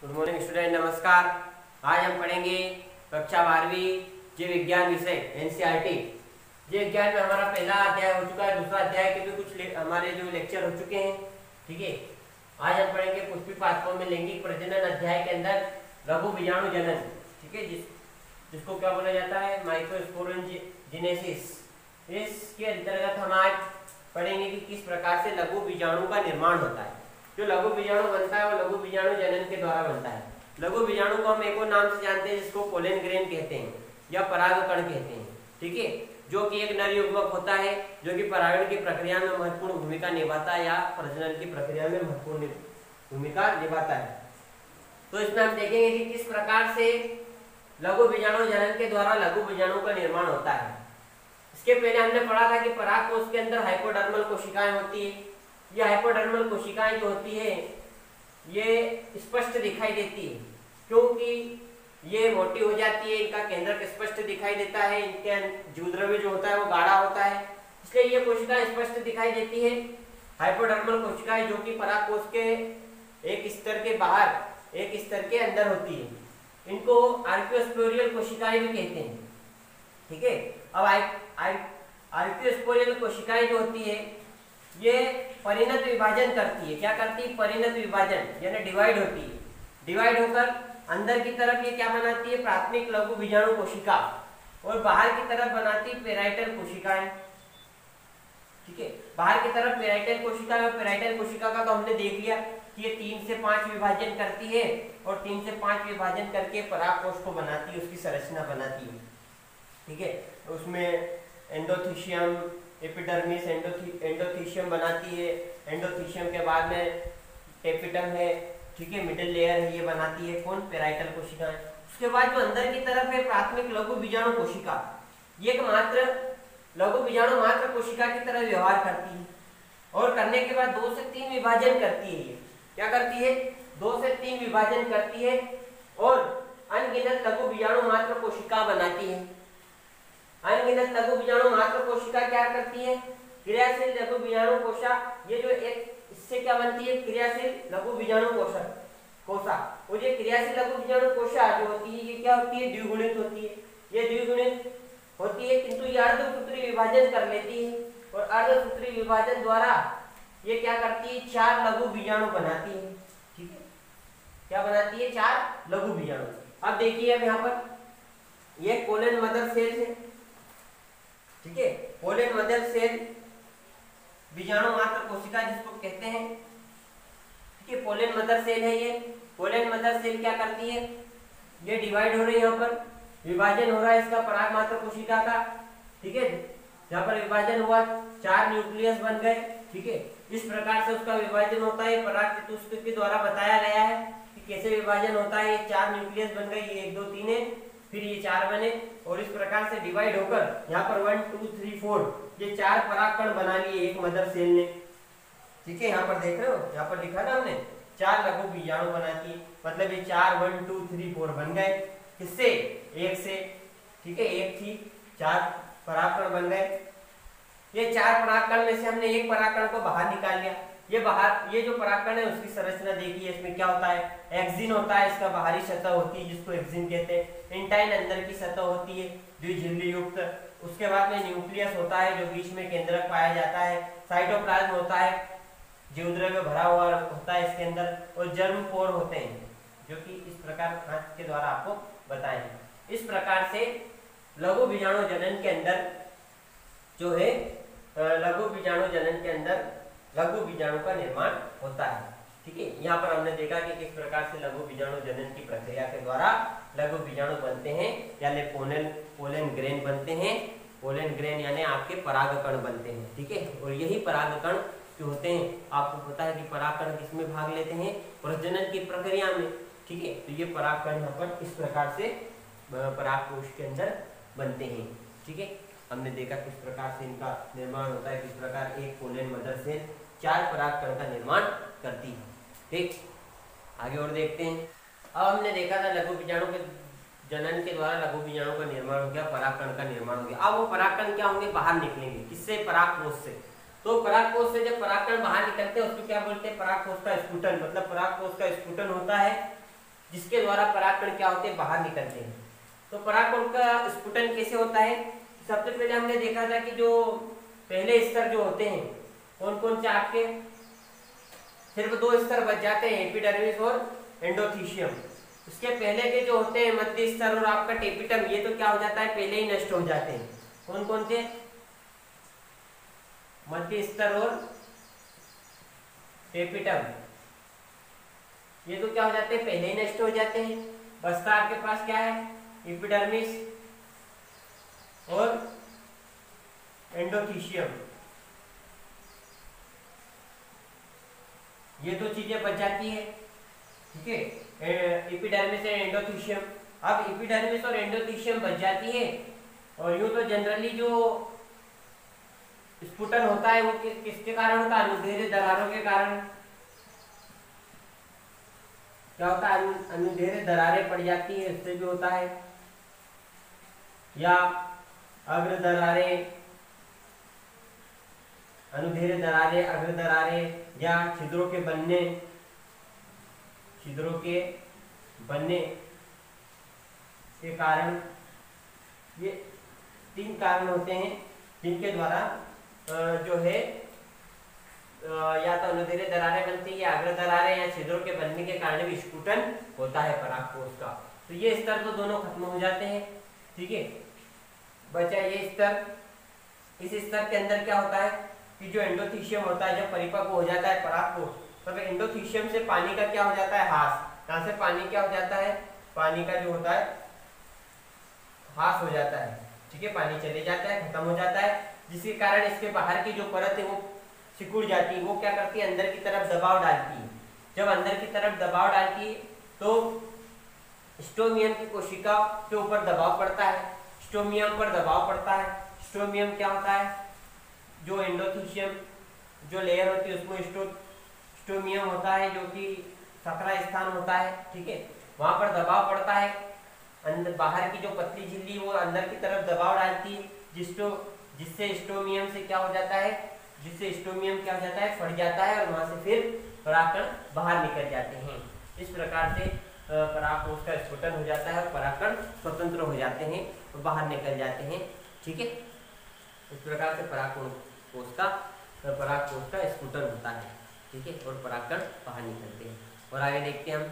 Good morning student, नमस्कार। आज हम पढ़ेंगे कक्षा 12वीं जीव विज्ञान विषय एनसीईआरटी। जीव विज्ञान में हमारा पहला अध्याय हो चुका है, दूसरा अध्याय के भी कुछ हमारे जो लेक्चर हो चुके हैं। ठीक है, आज हम पढ़ेंगे पुष्पी पादपों में लैंगिक प्रजनन अध्याय के अंदर लघु बीजाणु जनन। ठीक है, जिसको क्या बोला जाता है, माइक्रोस्पोरेंजिनेसिस। इसके अंतर्गत हम आज पढ़ेंगे कि किस प्रकार से लघु बीजाणु का निर्माण होता है। जो लघु बीजाणु बनता है वो लघु बीजाणु जनन के द्वारा बनता है। लघु बीजाणु को हम एक और नाम से जानते हैं जिसको पोलन ग्रेन कहते हैं या परागकण कहते हैं। ठीक है, जो कि एक नर युग्मक होता है जो कि परागण की प्रक्रिया में महत्वपूर्ण भूमिका निभाता है या प्रजनन की प्रक्रिया में महत्वपूर्ण भूमिका निभाता है। तो इसमें हम देखेंगे कि किस प्रकार से लघु बीजाणु जनन के द्वारा लघु बीजाणु का निर्माण होता है। इसके पहले हमने पढ़ा था कि परागकोश के अंदर हाइपोडर्मल कोशिकाएं होती है। ये हाइपोडर्मल कोशिकाएं जो होती है ये स्पष्ट दिखाई देती है क्योंकि ये मोटी हो जाती है, इनका केंद्रक स्पष्ट दिखाई देता है, इनके जीवद्रव्य जो होता है वो गाढ़ा होता है, इसलिए ये कोशिकाएं स्पष्ट दिखाई देती है। हाइपोडर्मल कोशिकाएं जो कि परागकोश के एक स्तर के बाहर एक स्तर के अंदर होती है, इनको आर्कियोस्पोरियल कोशिकाएं भी कहते हैं। ठीक है, अब आर्कियोस्पोरियल कोशिकाएं जो होती है ये परिणत विभाजन करती है। क्या करती है? परिणत विभाजन, यानी डिवाइड होती है। डिवाइड होकर अंदर की तरफ ये क्या बनाती है? प्राथमिक लघु बीजाणु कोशिका, और बाहर की तरफ बनाती है पेराइटल कोशिकाएं। ठीक है, बाहर की तरफ पेराइटल कोशिका और पेराइटल कोशिका का तो हमने देख लिया कि ये 3 से 5 विभाजन करती है और 3 से 5 विभाजन करके परागकोश को बनाती है, उसकी संरचना बनाती है। ठीक है, उसमें एंडोथीशियम, एपिडर्मिस, एंडोथीशियम बनाती है। एंडोथीशियम के बाद में टेपिटम है। ठीक है, मिडिल लेयर है, ये बनाती है कौन? पेराइटल कोशिकाएं। उसके बाद जो अंदर की तरफ है प्राथमिक लघु बीजाणु कोशिका, ये एकमात्र लघु बीजाणु मात्र कोशिका की तरह व्यवहार करती है और करने के बाद 2 से 3 विभाजन करती है। ये क्या करती है? 2 से 3 विभाजन करती है और अनगिनत लघु बीजाणु मात्र कोशिका बनाती है। अनगिनत लघु बीजाणु मात्र कोशिका क्या करती है? क्रियाशील लघु बीजाणु कोशा। ये जो एक इससे क्या बनती है? क्रियाशील लघु बीजाणु कोशा। और ये क्रियाशील लघु बीजाणु कोशा जो होती है ये क्या होती है? द्विगुणित होती है। ये द्विगुणित होती है किंतु ये अर्धसूत्री विभाजन कर लेती है और अर्धसूत्री विभाजन द्वारा ये क्या करती है? 4 लघु बीजाणु बनाती है। ठीक है, क्या बनाती है? 4 लघु बीजाणु। अब देखिए, अब यहाँ पर ये पोलन मदर सेल है। ठीक है, पोलन मदर सेल बीजाणु मात्र कोशिका जिसको कहते हैं। ठीक है, पोलन मदर सेल है ये। पोलन मदर सेल क्या करती है? ये डिवाइड हो रही है, यहाँ पर विभाजन हो रहा है इसका पराग मात्र कोशिका का। ठीक है, यहाँ पर विभाजन हुआ, 4 न्यूक्लियस बन गए। ठीक है, इस प्रकार से उसका विभाजन होता है। पराग चतुष्क के द्वारा बताया गया है कि कैसे विभाजन होता है। ये 4 न्यूक्लियस बन गए, ये 1 2 3 है, फिर ये 4 बने और इस प्रकार से डिवाइड होकर यहाँ पर 1 2 3 4 ये 4 परागकण बना लिए एक मदर सेल ने। ठीक है, यहाँ पर देख रहे हो, यहाँ पर लिखा ना हमने 4 लघु बीजाणु बनाती है, मतलब ये 4 1 2 3 4 बन गए। किससे? एक से। ठीक है, एक थी, 4 परागकण बन गए। ये 4 परागकण में से हमने एक परागकण को बाहर निकाल लिया। ये जो परागकण है उसकी संरचना देखिए, इसमें क्या होता है? एक्सिन होता है, इसका बाहरी सतह होती है जिसको एक्सिन कहते हैं। इंटाइन अंदर की सतह होती है द्विझिल्ली युक्त। उसके बाद में न्यूक्लियस होता है जो बीच में केंद्रक पाया जाता है। साइटोप्लाज्म होता है, जीवद्रव्य भरा हुआ होता है इसके अंदर, और जर्मपोर होते हैं जो कि इस प्रकार खांच के द्वारा आपको बताए। इस प्रकार से लघु बीजाणु जनन के अंदर जो है लघु बीजाणु जनन के अंदर लघु बीजाणु का निर्माण होता है। ठीक है, यहाँ पर हमने देखा कि किस प्रकार से लघु बीजाणु जनन की प्रक्रिया के द्वारा लघु बीजाणु बनते हैं, यानी पोलन ग्रेन बनते हैं। पोलन ग्रेन यानी आपके परागकण बनते हैं। ठीक है, और यही परागकण जो होते हैं, आपको पता है कि परागकण किसमें भाग लेते हैं? प्रजनन की प्रक्रिया में। ठीक है, तो ये परागकण यहाँ पर इस प्रकार से परागकोश के अंदर बनते हैं। ठीक है, हमने देखा किस प्रकार से इनका निर्माण होता है, किस प्रकार एक पोलन मदर सेल 4 परागकण का निर्माण करती है। ठीक, आगे और देखते हैं। अब हमने देखा था लघु बीजाणु के जनन के द्वारा लघु बीजाणु का निर्माण हो गया, परागकण का निर्माण हो गया। अब वो परागकण क्या होंगे? बाहर निकलेंगे। किससे? परागकोश से। तो परागकोश से जब परागकण बाहर निकलते हैं उसको क्या बोलते हैं? परागकोश का स्फुटन। मतलब परागकोश का स्फुटन होता है जिसके द्वारा परागकण क्या होते हैं, बाहर निकलते हैं। तो परागकण का स्फुटन कैसे होता है? सबसे पहले हमने देखा था कि जो पहले स्तर जो होते हैं कौन कौन से आपके, सिर्फ 2 स्तर बच जाते हैं, एपिडर्मिस और एंडोथीशियम। उसके पहले के जो होते हैं मध्य स्तर और आपका टेपिटम, ये तो क्या हो जाता है, पहले ही नष्ट हो जाते हैं। कौन कौन से? मध्य स्तर और टेपिटम, ये तो क्या हो जाते हैं, पहले ही नष्ट हो जाते हैं। बचता आपके पास क्या है, एपिडर्मिस और एंडोथीशियम, ये 2 चीजें बच जाती है, ठीक है, एपिडर्मिस एंड एंडोथीशियम। अब एपिडर्मिस और एंडोथीशियम बच जाती है, और यूं तो जनरली जो स्फुटन होता है वो किसके कारण होता है, अनुदैर्ध्य दरारों के कारण। क्या होता है, अनुदैर्ध्य दरारें पड़ जाती है, इससे भी होता है, या अग्र दरारें, अनुदैर्ध्य दरारें, अग्र दरारें, या छिद्रों के बनने के कारण। ये 3 कारण होते हैं जिनके द्वारा जो है या तो अनुदैर्ध्य दरारें बनती है, या अग्र दरारें, या छिद्रों के बनने के कारण भी स्फुटन होता है परागकोश का। तो ये स्तर तो दोनों खत्म हो जाते हैं, ठीक है। बचा ये स्तर। इस स्तर के अंदर क्या होता है कि जो एंडोथीशियम होता है, जब परिपक्व हो जाता है परागकोश, तब एंडोथीशियम से पानी का क्या हो जाता है, ह्रास। यहाँ से पानी क्या हो जाता है, पानी का जो होता है ह्रास हो जाता है, ठीक है, पानी चले जाता है, खत्म हो जाता है, जिसके कारण इसके बाहर की जो परत है वो सिकुड़ जाती है। वो क्या करती है, अंदर की तरफ दबाव डालती है। जब अंदर की तरफ दबाव डालती है तो स्टोमियम की कोशिका के ऊपर दबाव पड़ता है, स्टोमियम पर दबाव पड़ता है। स्टोमियम क्या होता है, जो एंडोथीशियम जो लेयर होती है उसमें स्टोमियम होता है, जो कि सकरा स्थान होता है, ठीक है, वहां पर दबाव पड़ता है। अंदर बाहर की जो पतली झिल्ली वो अंदर की तरफ दबाव डालती है, जिससे स्टोमियम से क्या हो जाता है, फट जाता है, और वहां से फिर परागकण बाहर निकल जाते हैं। इस प्रकार से परागकोश का स्फुटन हो जाता है और परागकण स्वतंत्र हो जाते हैं और बाहर निकल जाते हैं, ठीक है। इस प्रकार से परागकोश का स्फुटन होता है, ठीक है, और परागकण बाहर निकलते हैं। और आगे देखते हैं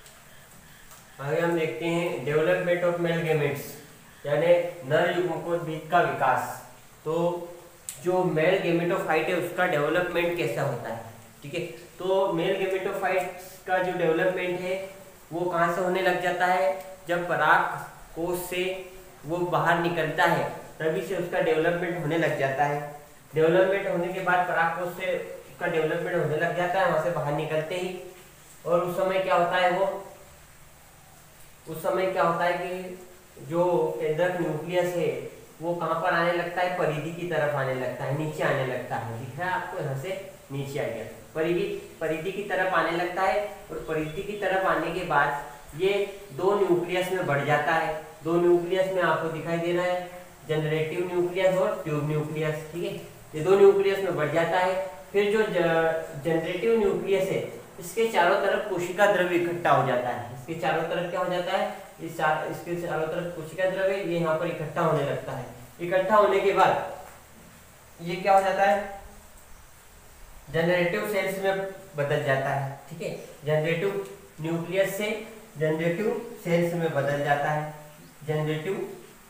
हम देखते हैं डेवलपमेंट ऑफ मेल गैमेट्स, यानी नर युग्मकोद्भिद का विकास। तो जो मेल गैमेटोफाइट है उसका डेवलपमेंट कैसा होता है, ठीक है। तो मेल गैमेटोफाइट का जो डेवलपमेंट है वो कहाँ से होने लग जाता है, जब परागकोश से वो बाहर निकलता है तभी से उसका डेवलपमेंट होने लग जाता है। डेवलपमेंट होने के बाद परागकोश से उसका डेवलपमेंट होने लग जाता है, वहां से बाहर निकलते ही। और उस समय क्या होता है कि जो केंद्रक न्यूक्लियस है वो कहाँ पर आने लगता है, परिधि की तरफ आने लगता है, नीचे आने लगता है। दिख रहा है आपको, यहाँ से नीचे आ गया, परिधि की तरफ आने लगता है। और परिधि की तरफ आने के बाद ये 2 न्यूक्लियस में बढ़ जाता है। 2 न्यूक्लियस में आपको दिखाई दे रहा है, जनरेटिव न्यूक्लियस और ट्यूब न्यूक्लियस, ठीक है। ये 2 न्यूक्लियस में बढ़ जाता है। फिर जो जनरेटिव न्यूक्लियस है इसके चारों तरफ कोशिका द्रव्य इकट्ठा हो जाता है। इसके चारों तरफ क्या हो जाता है, इसके चारों तरफ कोशिका द्रव्य ये यहाँ पर इकट्ठा होने लगता है। इकट्ठा होने के बाद ये क्या हो जाता है, जनरेटिव सेल्स में बदल जाता है, ठीक है। जनरेटिव न्यूक्लियस से जनरेटिव सेल्स में बदल जाता है, जनरेटिव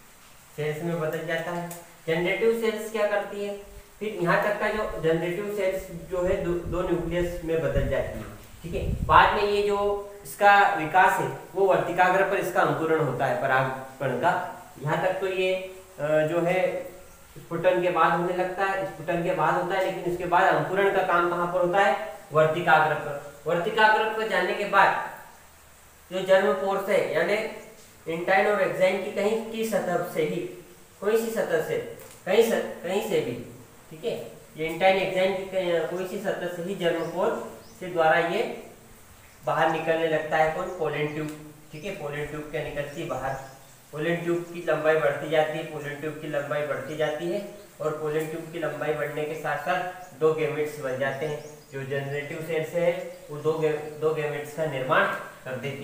जनरेटिव सेल्स क्या करती है, फिर यहाँ तक का जो जनरेटिव सेल्स जो है 2 न्यूक्लियस में बदल जाती है, ठीक है। बाद में ये जो इसका विकास है वो वर्तिकाग्र पर इसका अंकुरण होता है परागकण का। यहाँ तक तो ये जो है स्फुटन के बाद होने लगता है, स्फुटन के बाद होता है, लेकिन इसके बाद अंकुरण का काम कहाँ पर होता है, वर्तिकाग्र पर। वर्तिकाग्र पर जाने के बाद जो जर्म पोर्स है, यानी इंटाइन और एक्साइन की कहीं की सतह से ही, कोई सी सतह से, कहीं से भी, ठीक है, ये इंटाइन एक्साइन की कोई सी सतह से ही जर्म पोर से द्वारा ये बाहर निकलने लगता है। कौन, पोलन ट्यूब, ठीक है। पोलन ट्यूब क्या निकलती है बाहर, पोलन ट्यूब की लंबाई बढ़ती जाती है, पोलन ट्यूब की लंबाई बढ़ती जाती है, और पोलन ट्यूब की लंबाई बढ़ने के साथ साथ 2 गैमेट्स बन जाते हैं। जो जनरेटिव सेल्स है वो 2 गैमेट्स का निर्माण कर देती है।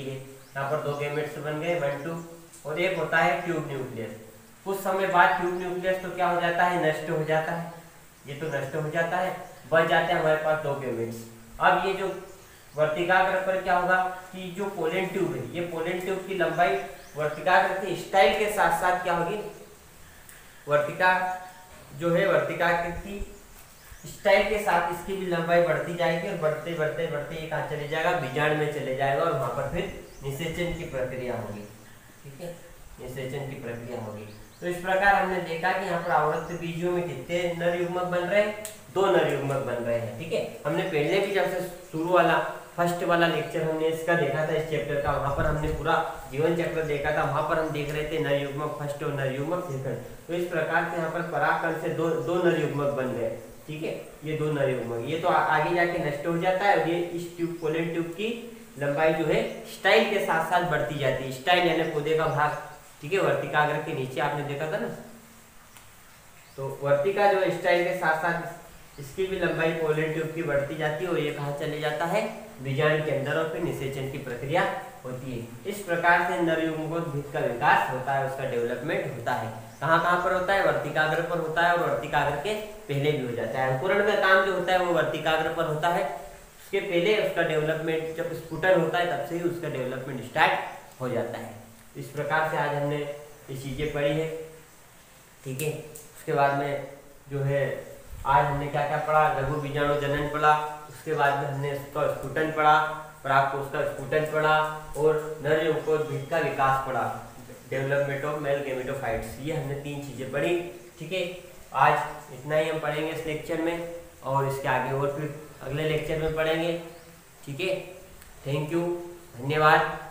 यहाँ पर 2 गैमेट्स बन गए 1 2, और एक होता है ट्यूब न्यूक्लियस। कुछ समय बाद ट्यूब न्यूक्लियस तो क्या हो जाता है, नष्ट हो जाता है, ये तो नष्ट हो जाता है, बच जाते हैं हमारे पास 2 गैमेट्स। अब ये जो वर्तिकाग्र पर क्या होगा कि जो पोलन ट्यूब है, ये पोलन ट्यूब की लंबाई वर्तिकाग्र के स्टाइल के साथ साथ क्या होगी, वर्तिका जो है वर्तिकाग्र की स्टाइल के साथ इसकी भी लंबाई बढ़ती जाएगी, और बढ़ते बढ़ते बढ़ते ये कहाँ चले जाएगा, बीजांड में चले जाएगा, और वहां पर फिर निषेचन की प्रक्रिया होगी। ठीक है, निषेचन की प्रक्रिया होगी। तो इस प्रकार हमने देखा कि यहाँ पर आवर्त बीजों में कितने नर युग्मक बन रहे हैं, 2 नर युग्मक बन रहे हैं। ठीक है, हमने पहले भी जब से शुरू वाला फर्स्ट वाला लेक्चर हमने इसका देखा था, इस चैप्टर का, वहां पर हमने पूरा जीवन चक्र देखा था, वहां पर हम देख रहे थे नर युग्मक फर्स्ट और नर युग्मक सेकंड। तो इस प्रकार से यहाँ पर परागकण से दो नर युग्मक बन गए। ठीक है, ये 2 नर युग्मक, ये तो आगे जाके नष्ट हो जाता है, और ये इस ट्यूब पोलन ट्यूब की लंबाई जो है स्टाइल के साथ साथ बढ़ती जाती है। स्टाइल यानी पौधे का भाग, ठीक है, वर्तिकाग्र के नीचे आपने देखा था ना, तो वर्तिका जो स्टाइल के साथ साथ इसकी भी लंबाई पोलन ट्यूब की बढ़ती जाती है, और ये कहाँ चले जाता है, बीजांड के अंदर, और फिर निषेचन की प्रक्रिया होती है। इस प्रकार से नर युग्मकोद्भिद का विकास होता है, उसका डेवलपमेंट होता है। कहाँ कहाँ पर होता है, वर्तिकाग्र पर होता है, और वर्तिकाग्र के पहले भी हो जाता है। अंकुरण का काम जो होता है वो वर्तिकाग्र पर होता है, उसके पहले उसका डेवलपमेंट, जब स्फुटन होता है तब से ही उसका डेवलपमेंट स्टार्ट हो जाता है। इस प्रकार से आज हमने ये चीजें पढ़ी है। ठीक है, उसके बाद में जो है आज हमने क्या क्या पढ़ा, लघु बीजाणु जनन पढ़ा, उसके बाद में हमने उसका स्फुटन पढ़ा, परागकोश स्फुटन पढ़ा, और नर युग्मकोद्भिद का विकास पढ़ा, डेवलपमेंट ऑफ मेल गैमेटोफाइट्स। ये हमने 3 चीजें पढ़ी। ठीक है, आज इतना ही हम पढ़ेंगे इस लेक्चर में, और इसके आगे और फिर अगले लेक्चर में पढ़ेंगे। ठीक है, थैंक यू, धन्यवाद।